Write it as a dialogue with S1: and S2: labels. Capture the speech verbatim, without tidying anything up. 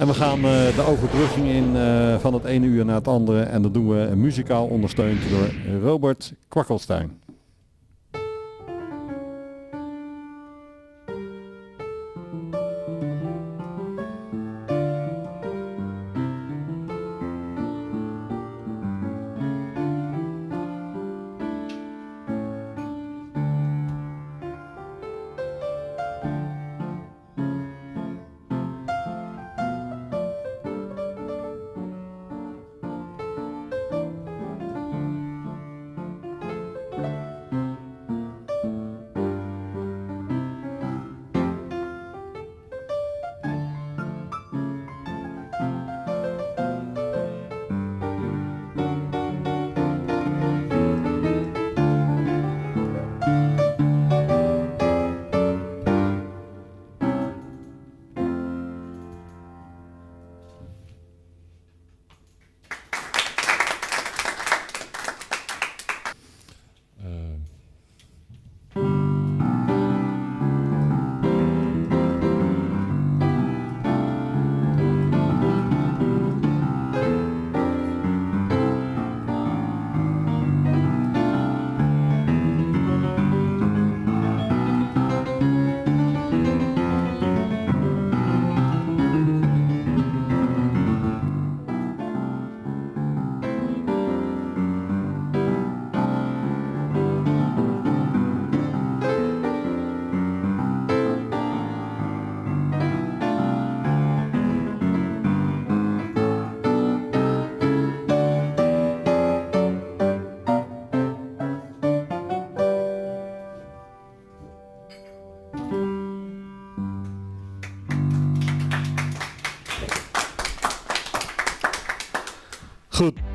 S1: En we gaan uh, de overbrugging in uh, van het ene uur naar het andere. En dat doen we muzikaal ondersteund door Robert Kwakkelstein. Goed.